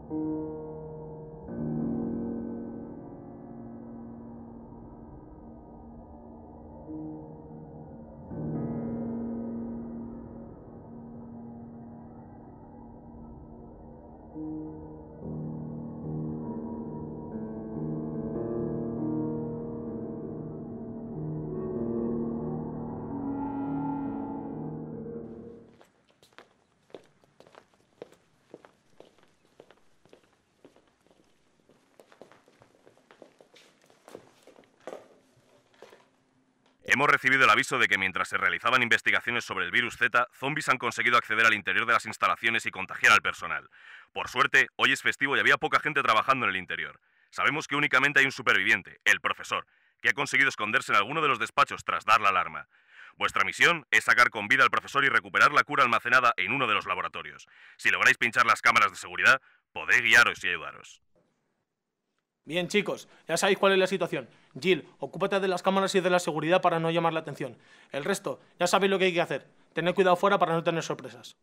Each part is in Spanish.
Hemos recibido el aviso de que mientras se realizaban investigaciones sobre el virus Z, zombies han conseguido acceder al interior de las instalaciones y contagiar al personal. Por suerte, hoy es festivo y había poca gente trabajando en el interior. Sabemos que únicamente hay un superviviente, el profesor, que ha conseguido esconderse en alguno de los despachos tras dar la alarma. Vuestra misión es sacar con vida al profesor y recuperar la cura almacenada en uno de los laboratorios. Si lográis pinchar las cámaras de seguridad, podéis guiaros y ayudaros. Bien, chicos, ya sabéis cuál es la situación. Jill, ocúpate de las cámaras y de la seguridad para no llamar la atención. El resto, ya sabéis lo que hay que hacer. Tened cuidado fuera para no tener sorpresas.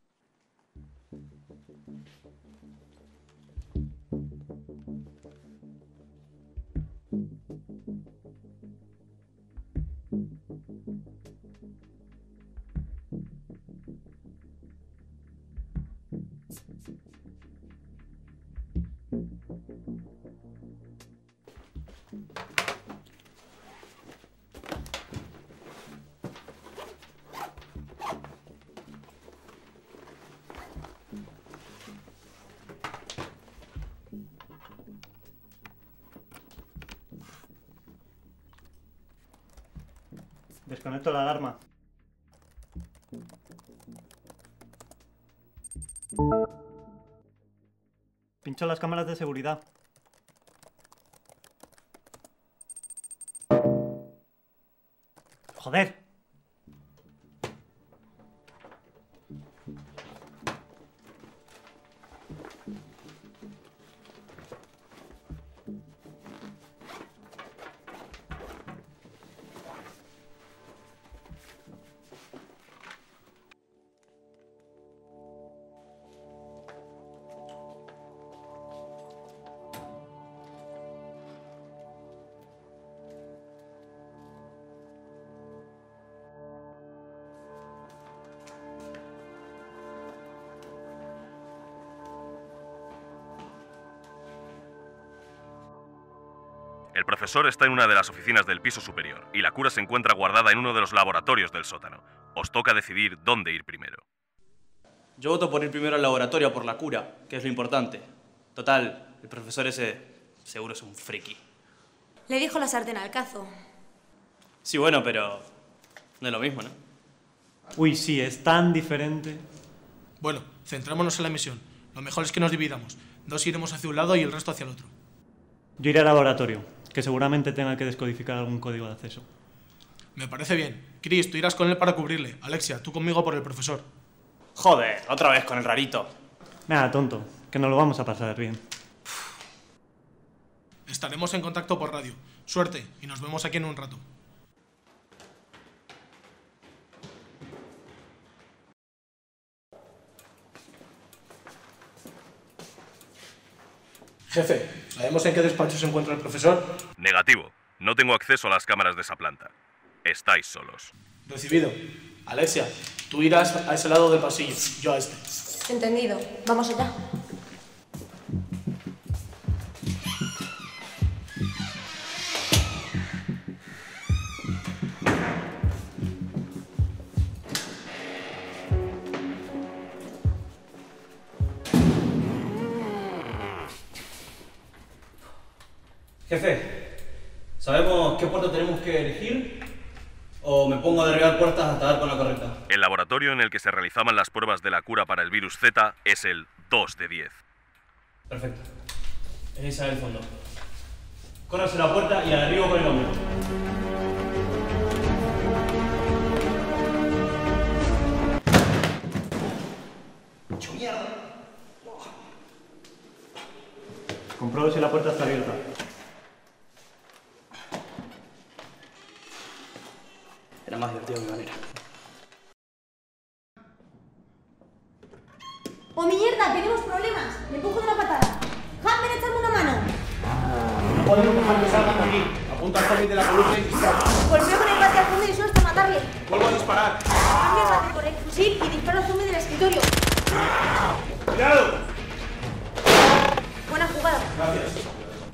Desconecto la alarma. Pincho las cámaras de seguridad. ¡Joder! El profesor está en una de las oficinas del piso superior y la cura se encuentra guardada en uno de los laboratorios del sótano. Os toca decidir dónde ir primero. Yo voto por ir primero al laboratorio por la cura, que es lo importante. Total, el profesor ese seguro es un friki. Le dijo la sartén al cazo. Sí, bueno, pero no es lo mismo, ¿no? Uy, sí, es tan diferente. Bueno, centrémonos en la misión. Lo mejor es que nos dividamos. 2 iremos hacia un lado y el resto hacia el otro. Yo iré al laboratorio, que seguramente tenga que descodificar algún código de acceso. Me parece bien. Chris, tú irás con él para cubrirle. Alexia, tú conmigo por el profesor. Joder, otra vez con el rarito. Nada, tonto, que nos lo vamos a pasar bien. Estaremos en contacto por radio. Suerte, y nos vemos aquí en un rato. Jefe, ¿sabemos en qué despacho se encuentra el profesor? Negativo. No tengo acceso a las cámaras de esa planta. Estáis solos. Recibido. Alexia, tú irás a ese lado del pasillo, yo a este. Entendido. Vamos allá. Jefe, ¿sabemos qué puerta tenemos que elegir? ¿O me pongo a derribar puertas hasta dar con la correcta? El laboratorio en el que se realizaban las pruebas de la cura para el virus Z es el 2 de 10. Perfecto. Es esa del fondo. Córrase la puerta y la derribo con el hombro. ¡Mucho mierda! Compruebo si la puerta está abierta. Era más divertido de mi manera. ¡Oh, mierda! ¡Tenemos problemas! ¡Me empujo de una patada! ¡Hammer, échame una mano! No podemos dejar que salgan de aquí. Apunta al zombie de la columna y dispara. Golpeo con el bate al zombie del suelo hasta matarle. Vuelvo a disparar. Cambio el bate por el fusil y disparo al zombie del escritorio. ¡Cuidado! Buena jugada. Gracias.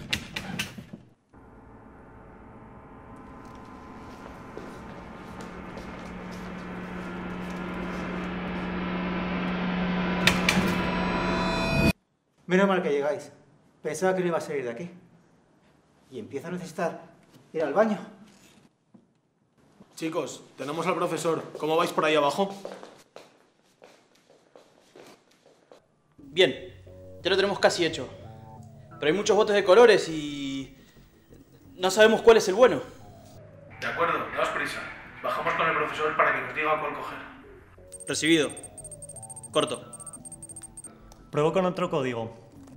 Menos mal que llegáis. Pensaba que no iba a salir de aquí. Y empiezo a necesitar ir al baño. Chicos, tenemos al profesor. ¿Cómo vais por ahí abajo? Bien, ya lo tenemos casi hecho. Pero hay muchos botes de colores y... no sabemos cuál es el bueno. De acuerdo, daos prisa. Bajamos con el profesor para que nos diga cuál coger. Recibido. Corto. Pruebo con otro código.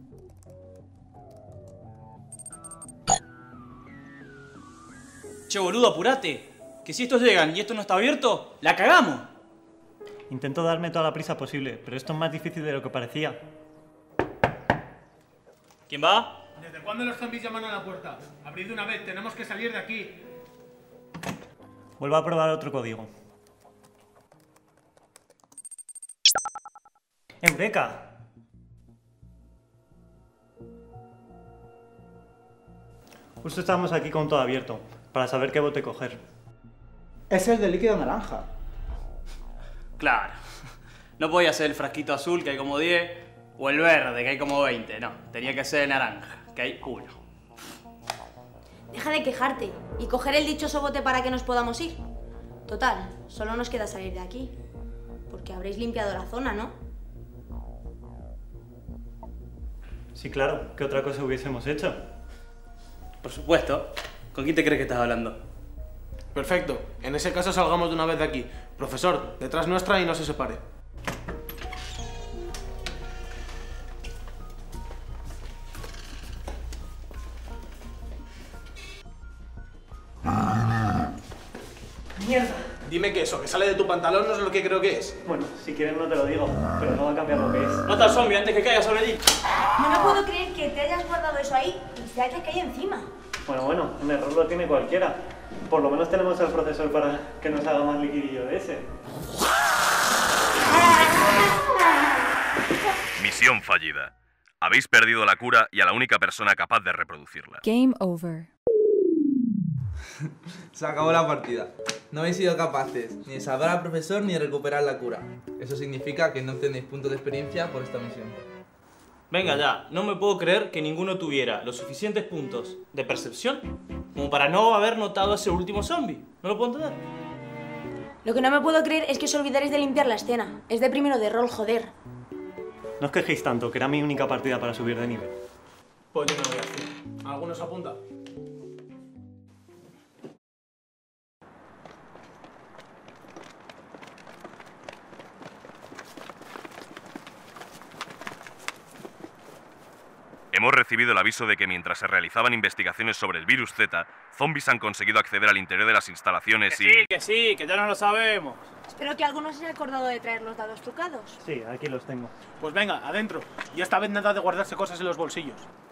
Che, boludo, apurate. Que si estos llegan y esto no está abierto, ¡la cagamos! Intento darme toda la prisa posible, pero esto es más difícil de lo que parecía. ¿Quién va? ¿Desde cuándo los zombies llaman a la puerta? Abrid de una vez, tenemos que salir de aquí. Vuelvo a probar otro código. ¡Eureka! Justo estábamos aquí con todo abierto, para saber qué bote coger. Es el de líquido naranja. Claro. No podía ser el frasquito azul, que hay como 10, o el verde, que hay como 20. No, tenía que ser el naranja, que hay 1. Deja de quejarte y coger el dichoso bote para que nos podamos ir. Total, solo nos queda salir de aquí. Porque habréis limpiado la zona, ¿no? Sí, claro. ¿Qué otra cosa hubiésemos hecho? Por supuesto. ¿Con quién te crees que estás hablando? Perfecto. En ese caso salgamos de una vez de aquí. Profesor, detrás nuestra y no se separe. ¡Mierda! Dime que eso, que sale de tu pantalón no es lo que creo que es. Bueno, si quieres no te lo digo, pero no va a cambiar lo que es. ¡Mata al zombie antes que caiga sobre ti! No me puedo creer que te hayas guardado eso ahí y se haya caído encima. Bueno, un error lo tiene cualquiera. Por lo menos tenemos al profesor para que nos haga más liquidillo de ese. Misión fallida. Habéis perdido la cura y a la única persona capaz de reproducirla. Game over. Se acabó la partida. No habéis sido capaces ni de salvar al profesor ni de recuperar la cura. Eso significa que no obtenéis puntos de experiencia por esta misión. Venga ya, no me puedo creer que ninguno tuviera los suficientes puntos de percepción como para no haber notado a ese último zombie. No lo puedo entender. Lo que no me puedo creer es que os olvidaréis de limpiar la escena. Es de primero de rol, joder. No os quejéis tanto, que era mi única partida para subir de nivel. Pues yo no voy a hacer. ¿Alguno se apunta? Hemos recibido el aviso de que mientras se realizaban investigaciones sobre el virus Z, zombies han conseguido acceder al interior de las instalaciones y... Que ya no lo sabemos. Espero que alguno se haya acordado de traer los dados trucados. Sí, aquí los tengo. Pues venga, adentro. Y esta vez nada de guardarse cosas en los bolsillos.